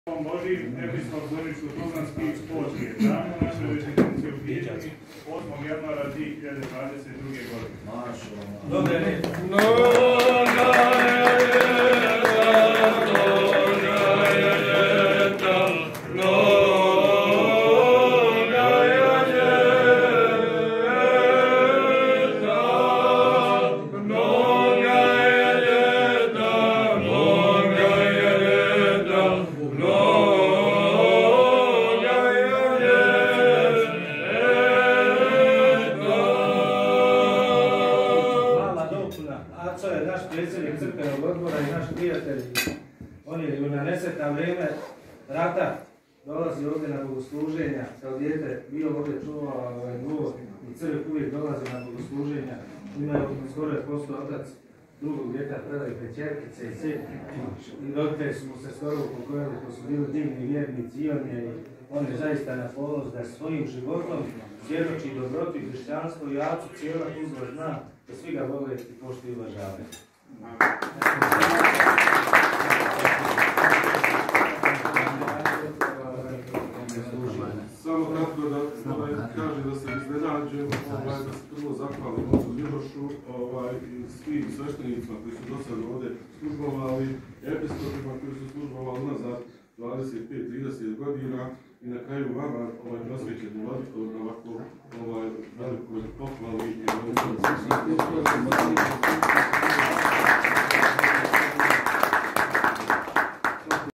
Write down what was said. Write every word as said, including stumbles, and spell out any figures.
Božji episkop Zvorničko-Tuzlanski počinje tamo u našoj rezidenciji u Bijeljini osmog januara dvije hiljade dvadeset druge godine. Dobre ne. Aco je naš predsjednik crkvenog odbora i naš prijatelj. On je u naneseta vrijeme rata dolazi ovdje na bogosluženja. Kao dijete bio ovdje čuvao ovaj dvor i crkv uvijek dolazi na bogosluženja. Imaju skoro je postao otac drugog djeta, predaj pećerkice i sve. I roditelji su mu se skoro upokojili, ko su bili divni vjernici i on je, on je zaista na ponos da svojim životom svjedoči dobrotu i hrišćanstvo i Acu cijela Tuzla zna da svi ga vole i poštuju i uvažavaju. Samo kratko da ovaj, kaže da se iznenađujem, ovaj, da se prvo zahvalim ocu Milošu ovaj, i svim sveštenicima koji su do sada ovdje službovali, episkopima koji su službovali nazad dvadeset pet do trideset godina i na kraju vama ovaj prosvećeni vladiko na ovako ovaj, velikoj pohvali i velikoj